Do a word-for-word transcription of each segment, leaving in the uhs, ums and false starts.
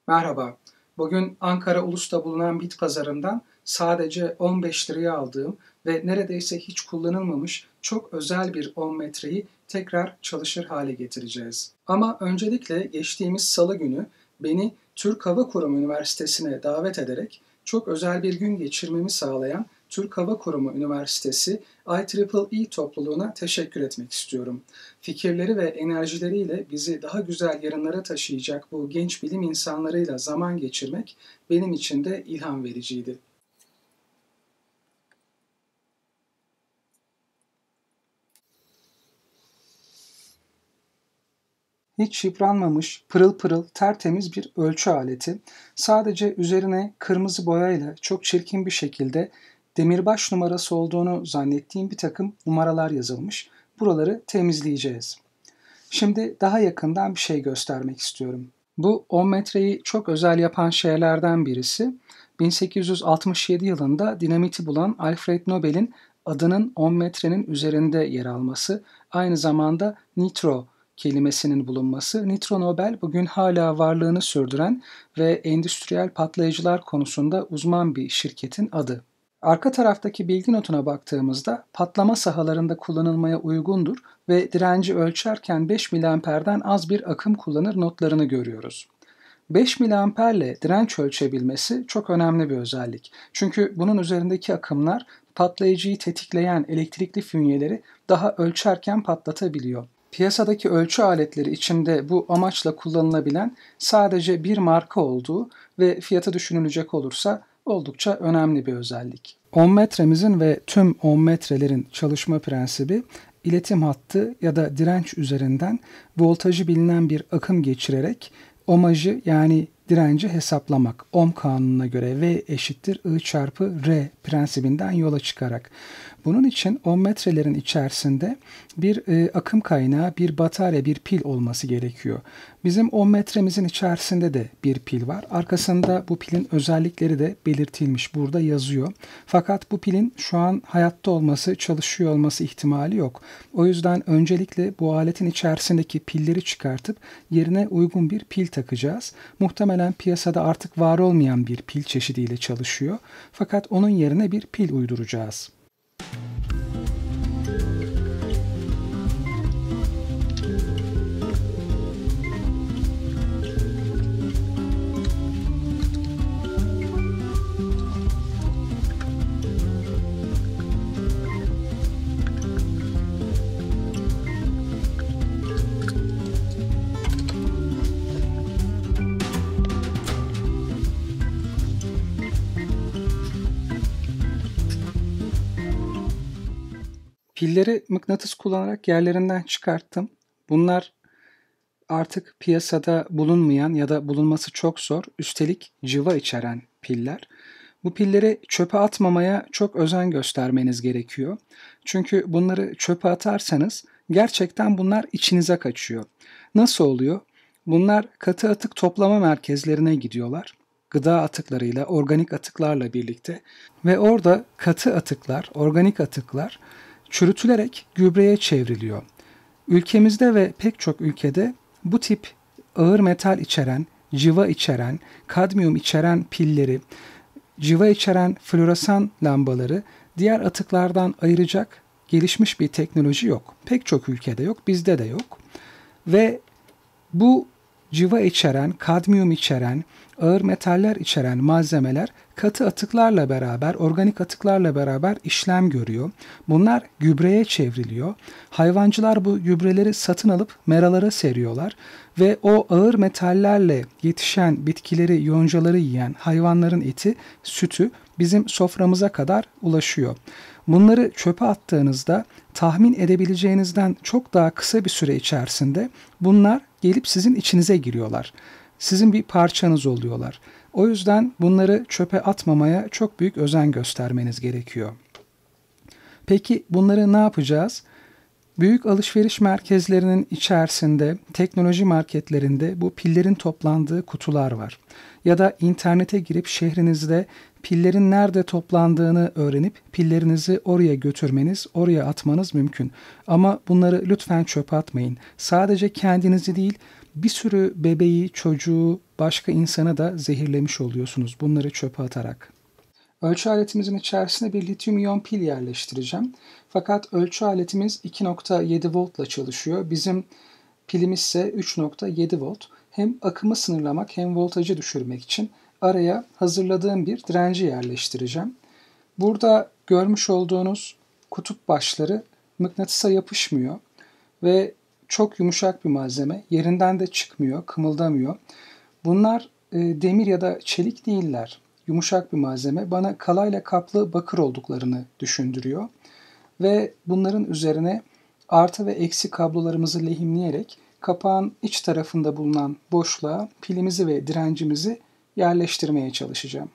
Merhaba. Bugün Ankara Ulus'ta bulunan bit pazarından sadece on beş liraya aldığım ve neredeyse hiç kullanılmamış çok özel bir on metreyi tekrar çalışır hale getireceğiz. Ama öncelikle geçtiğimiz Salı günü beni Türk Hava Kurumu Üniversitesi'ne davet ederek çok özel bir gün geçirmemi sağlayan Türk Hava Kurumu Üniversitesi I E E E topluluğuna teşekkür etmek istiyorum. Fikirleri ve enerjileriyle bizi daha güzel yarınlara taşıyacak bu genç bilim insanlarıyla zaman geçirmek benim için de ilham vericiydi. Hiç yıpranmamış, pırıl pırıl, tertemiz bir ölçü aleti. Sadece üzerine kırmızı boyayla çok çirkin bir şekilde demirbaş numarası olduğunu zannettiğim bir takım numaralar yazılmış. Buraları temizleyeceğiz. Şimdi daha yakından bir şey göstermek istiyorum. Bu on metreyi çok özel yapan şeylerden birisi, bin sekiz yüz altmış yedi yılında dinamiti bulan Alfred Nobel'in adının on metrenin üzerinde yer alması, aynı zamanda nitro kelimesinin bulunması. Nitro Nobel bugün hala varlığını sürdüren ve endüstriyel patlayıcılar konusunda uzman bir şirketin adı. Arka taraftaki bilgi notuna baktığımızda patlama sahalarında kullanılmaya uygundur ve direnci ölçerken beş miliamperden az bir akım kullanır notlarını görüyoruz. beş miliamperle direnç ölçebilmesi çok önemli bir özellik. Çünkü bunun üzerindeki akımlar patlayıcıyı tetikleyen elektrikli fünyeleri daha ölçerken patlatabiliyor. Piyasadaki ölçü aletleri içinde bu amaçla kullanılabilen sadece bir marka olduğu ve fiyatı düşünülecek olursa oldukça önemli bir özellik. on metremizin ve tüm on metrelerin çalışma prensibi iletim hattı ya da direnç üzerinden voltajı bilinen bir akım geçirerek ohmajı yani direnci hesaplamak. Ohm kanununa göre V eşittir I çarpı R prensibinden yola çıkarak. Bunun için on metrelerin içerisinde bir e, akım kaynağı, bir batarya, bir pil olması gerekiyor. Bizim on metremizin içerisinde de bir pil var. Arkasında bu pilin özellikleri de belirtilmiş. Burada yazıyor. Fakat bu pilin şu an hayatta olması, çalışıyor olması ihtimali yok. O yüzden öncelikle bu aletin içerisindeki pilleri çıkartıp yerine uygun bir pil takacağız. Muhtemelen piyasada artık var olmayan bir pil çeşidiyle çalışıyor. Fakat onun yerine bir pil uyduracağız. Pilleri mıknatıs kullanarak yerlerinden çıkarttım. Bunlar artık piyasada bulunmayan ya da bulunması çok zor, üstelik cıva içeren piller. Bu pilleri çöpe atmamaya çok özen göstermeniz gerekiyor. Çünkü bunları çöpe atarsanız gerçekten bunlar içinize kaçıyor. Nasıl oluyor? Bunlar katı atık toplama merkezlerine gidiyorlar. Gıda atıklarıyla, organik atıklarla birlikte ve orada katı atıklar, organik atıklar çürütülerek gübreye çevriliyor. Ülkemizde ve pek çok ülkede bu tip ağır metal içeren, cıva içeren, kadmiyum içeren pilleri, cıva içeren floresan lambaları diğer atıklardan ayıracak gelişmiş bir teknoloji yok. Pek çok ülkede yok, bizde de yok. Ve bu cıva içeren, kadmiyum içeren, ağır metaller içeren malzemeler katı atıklarla beraber, organik atıklarla beraber işlem görüyor. Bunlar gübreye çevriliyor. Hayvancılar bu gübreleri satın alıp meralara seriyorlar ve o ağır metallerle yetişen bitkileri, yoncaları yiyen hayvanların eti, sütü bizim soframıza kadar ulaşıyor. Bunları çöpe attığınızda tahmin edebileceğinizden çok daha kısa bir süre içerisinde bunlar gelip sizin içinize giriyorlar. Sizin bir parçanız oluyorlar. O yüzden bunları çöpe atmamaya çok büyük özen göstermeniz gerekiyor. Peki bunları ne yapacağız? Büyük alışveriş merkezlerinin içerisinde, teknoloji marketlerinde bu pillerin toplandığı kutular var. Ya da internete girip şehrinizde pillerin nerede toplandığını öğrenip pillerinizi oraya götürmeniz, oraya atmanız mümkün. Ama bunları lütfen çöpe atmayın. Sadece kendinizi değil, bir sürü bebeği, çocuğu, başka insanı da zehirlemiş oluyorsunuz bunları çöpe atarak. Ölçü aletimizin içerisine bir lityum iyon pil yerleştireceğim. Fakat ölçü aletimiz iki nokta yedi voltla çalışıyor. Bizim pilimiz ise üç nokta yedi volt. Hem akımı sınırlamak hem voltajı düşürmek için araya hazırladığım bir direnci yerleştireceğim. Burada görmüş olduğunuz kutup başları mıknatısa yapışmıyor ve çok yumuşak bir malzeme. Yerinden de çıkmıyor, kımıldamıyor. Bunlar e, demir ya da çelik değiller. Yumuşak bir malzeme. Bana kalayla kaplı bakır olduklarını düşündürüyor. Ve bunların üzerine artı ve eksi kablolarımızı lehimleyerek kapağın iç tarafında bulunan boşluğa pilimizi ve direncimizi yerleştirmeye çalışacağım.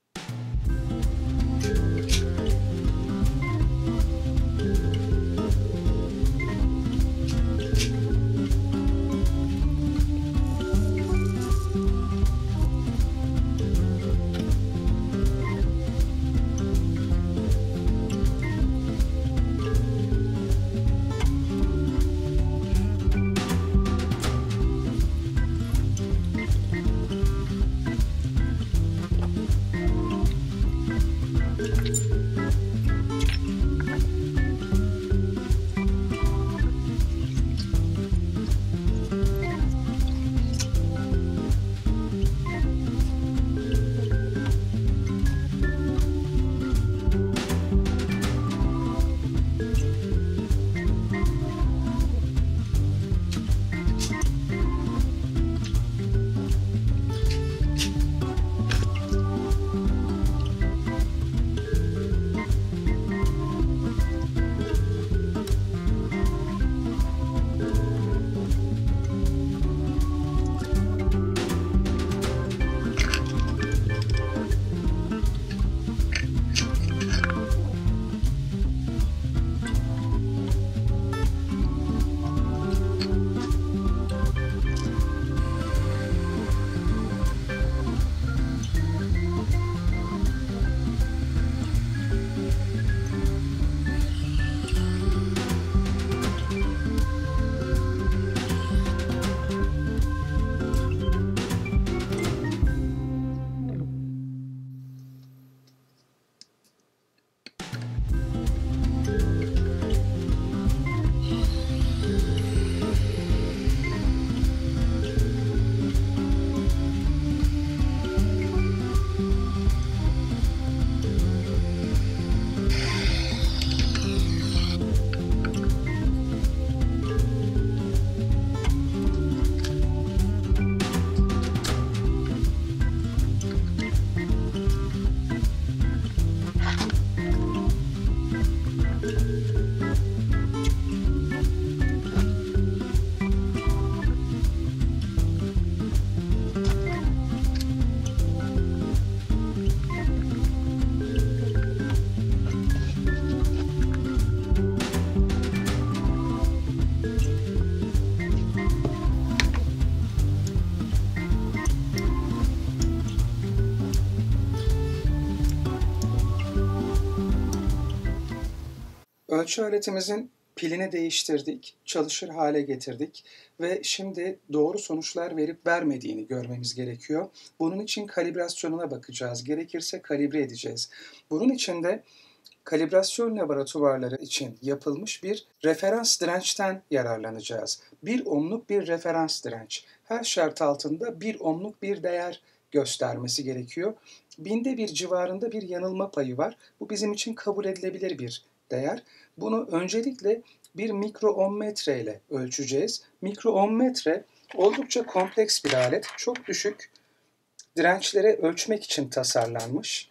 Ölçü aletimizin pilini değiştirdik, çalışır hale getirdik ve şimdi doğru sonuçlar verip vermediğini görmemiz gerekiyor. Bunun için kalibrasyonuna bakacağız. Gerekirse kalibre edeceğiz. Bunun için de kalibrasyon laboratuvarları için yapılmış bir referans dirençten yararlanacağız. bir ohmluk bir referans direnç. Her şart altında bir ohmluk bir değer göstermesi gerekiyor. Binde bir civarında bir yanılma payı var. Bu bizim için kabul edilebilir bir değer. Bunu öncelikle bir mikro ohmmetre ile ölçeceğiz. Mikro ohmmetre oldukça kompleks bir alet. Çok düşük dirençleri ölçmek için tasarlanmış.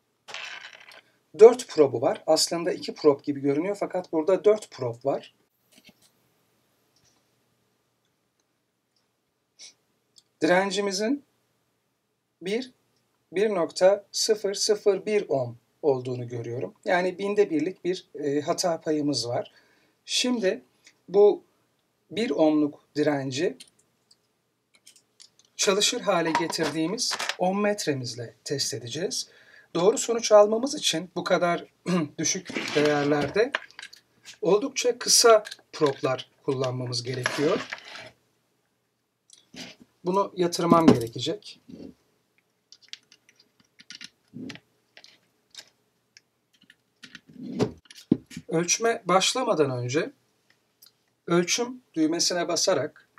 dört probu var. Aslında iki prob gibi görünüyor fakat burada dört prob var. Direncimizin bir nokta sıfır sıfır bir ohm olduğunu görüyorum. Yani binde birlik bir e, hata payımız var. Şimdi bu bir ohmluk direnci çalışır hale getirdiğimiz ohmmetremizle test edeceğiz. Doğru sonuç almamız için bu kadar düşük değerlerde oldukça kısa problar kullanmamız gerekiyor. bunu yatırmam gerekecek. Ölçme başlamadan önce ölçüm düğmesine basarak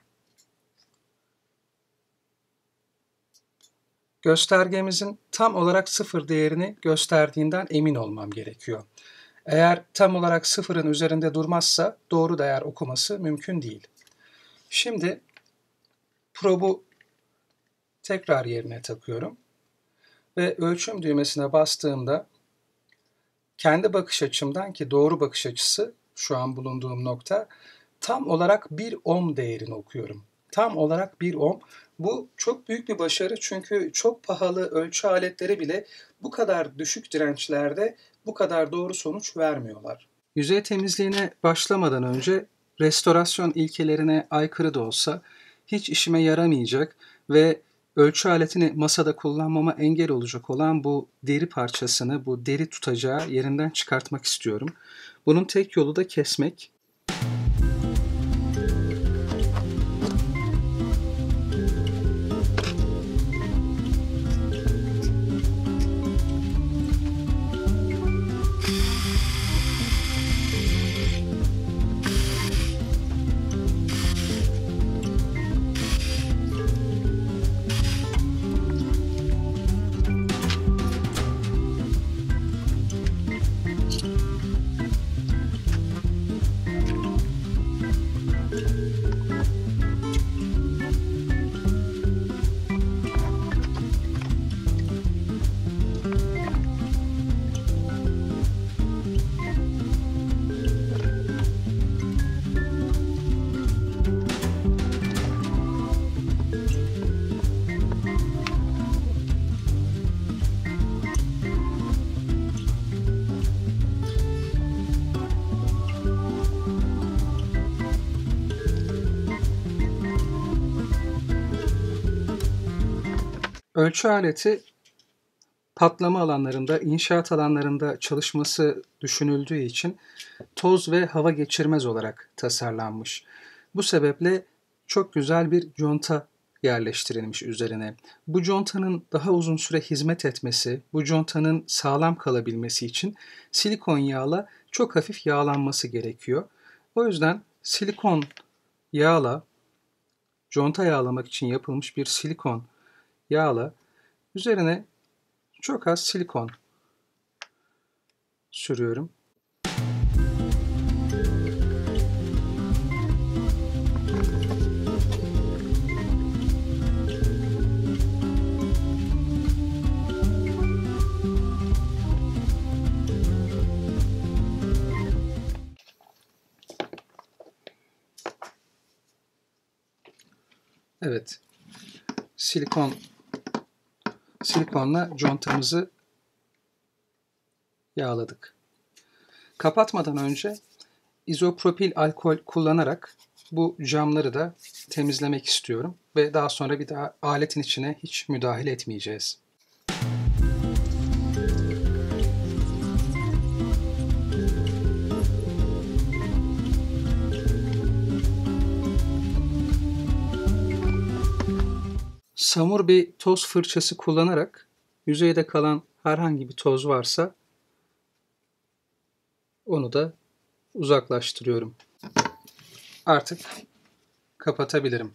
göstergemizin tam olarak sıfır değerini gösterdiğinden emin olmam gerekiyor. Eğer tam olarak sıfırın üzerinde durmazsa doğru değer okuması mümkün değil. Şimdi probu tekrar yerine takıyorum ve ölçüm düğmesine bastığımda kendi bakış açımdan, ki doğru bakış açısı şu an bulunduğum nokta, tam olarak bir ohm değerini okuyorum. Tam olarak bir ohm. Bu çok büyük bir başarı çünkü çok pahalı ölçü aletleri bile bu kadar düşük dirençlerde bu kadar doğru sonuç vermiyorlar. Yüzey temizliğine başlamadan önce restorasyon ilkelerine aykırı da olsa hiç işime yaramayacak ve ölçü aletini masada kullanmama engel olacak olan bu deri parçasını, bu deri tutacağı yerinden çıkartmak istiyorum. Bunun tek yolu da kesmek. Ölçü aleti patlama alanlarında, inşaat alanlarında çalışması düşünüldüğü için toz ve hava geçirmez olarak tasarlanmış. Bu sebeple çok güzel bir conta yerleştirilmiş üzerine. Bu contanın daha uzun süre hizmet etmesi, bu contanın sağlam kalabilmesi için silikon yağla çok hafif yağlanması gerekiyor. O yüzden silikon yağla, conta yağlamak için yapılmış bir silikon yağla üzerine çok az silikon sürüyorum. Evet, silikon silikonla contamızı yağladık. Kapatmadan önce izopropil alkol kullanarak bu camları da temizlemek istiyorum ve daha sonra bir daha aletin içine hiç müdahale etmeyeceğiz. Samur bir toz fırçası kullanarak yüzeyde kalan herhangi bir toz varsa onu da uzaklaştırıyorum. Artık kapatabilirim.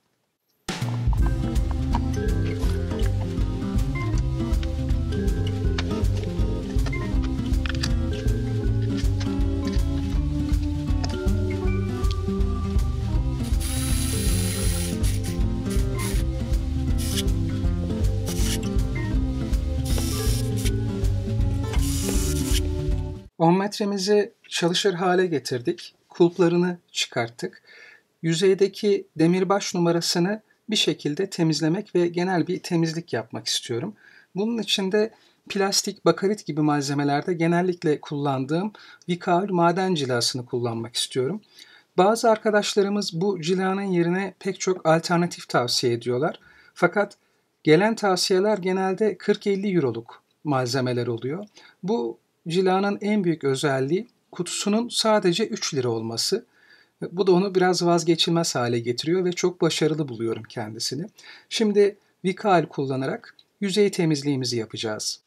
on metremizi çalışır hale getirdik. Kulplarını çıkarttık. Yüzeydeki demirbaş numarasını bir şekilde temizlemek ve genel bir temizlik yapmak istiyorum. Bunun için de plastik, bakarit gibi malzemelerde genellikle kullandığım Vikaül maden cilasını kullanmak istiyorum. Bazı arkadaşlarımız bu cilanın yerine pek çok alternatif tavsiye ediyorlar. Fakat gelen tavsiyeler genelde kırk elli euroluk malzemeler oluyor. Bu cilanın en büyük özelliği kutusunun sadece üç lira olması. Bu da onu biraz vazgeçilmez hale getiriyor ve çok başarılı buluyorum kendisini. Şimdi Vikal kullanarak yüzey temizliğimizi yapacağız.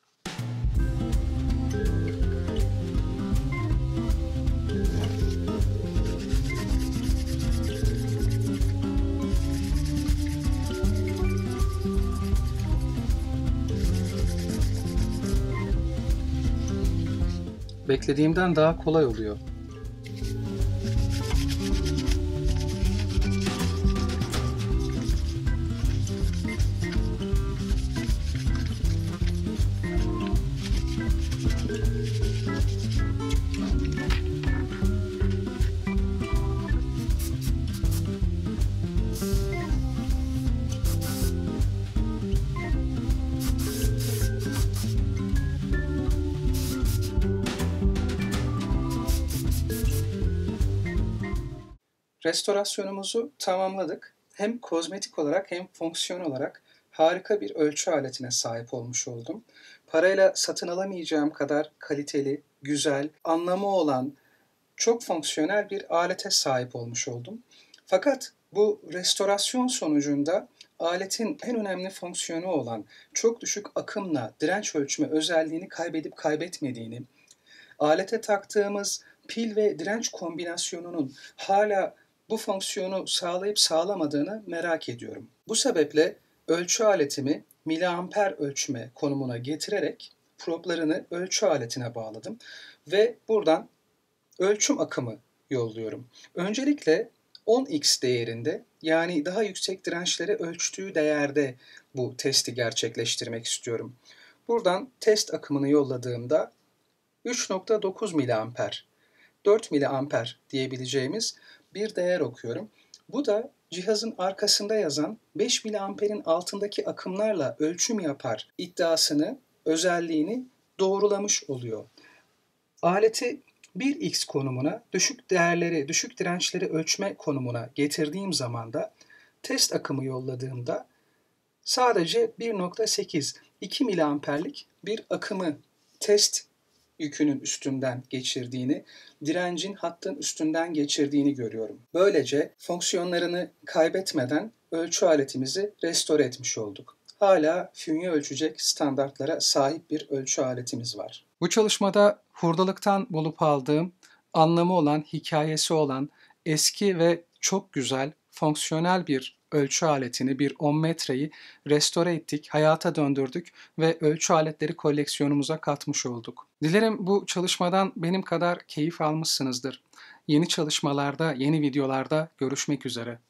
Beklediğimden daha kolay oluyor. Restorasyonumuzu tamamladık. Hem kozmetik olarak hem fonksiyon olarak harika bir ölçü aletine sahip olmuş oldum. Parayla satın alamayacağım kadar kaliteli, güzel, anlamı olan, çok fonksiyonel bir alete sahip olmuş oldum. Fakat bu restorasyon sonucunda aletin en önemli fonksiyonu olan çok düşük akımla direnç ölçme özelliğini kaybedip kaybetmediğini, alete taktığımız pil ve direnç kombinasyonunun hala bu fonksiyonu sağlayıp sağlamadığını merak ediyorum. Bu sebeple ölçü aletimi miliamper ölçme konumuna getirerek problarını ölçü aletine bağladım ve buradan ölçüm akımı yolluyorum. Öncelikle on x değerinde, yani daha yüksek dirençleri ölçtüğü değerde bu testi gerçekleştirmek istiyorum. Buradan test akımını yolladığımda üç nokta dokuz miliamper, dört miliamper diyebileceğimiz bir değer okuyorum. Bu da cihazın arkasında yazan beş miliamperin altındaki akımlarla ölçüm yapar iddiasını, özelliğini doğrulamış oluyor. Aleti bir x konumuna, düşük değerleri, düşük dirençleri ölçme konumuna getirdiğim zaman da test akımı yolladığımda sadece bir nokta sekiz, iki miliamperlik bir akımı test yükünün üstünden geçirdiğini, direncin hattın üstünden geçirdiğini görüyorum. Böylece fonksiyonlarını kaybetmeden ölçü aletimizi restore etmiş olduk. Hala fünye ölçecek standartlara sahip bir ölçü aletimiz var. Bu çalışmada hurdalıktan bulup aldığım, anlamı olan, hikayesi olan, eski ve çok güzel, fonksiyonel bir ölçü aletini, bir on metreyi restore ettik, hayata döndürdük ve ölçü aletleri koleksiyonumuza katmış olduk. Dilerim bu çalışmadan benim kadar keyif almışsınızdır. Yeni çalışmalarda, yeni videolarda görüşmek üzere.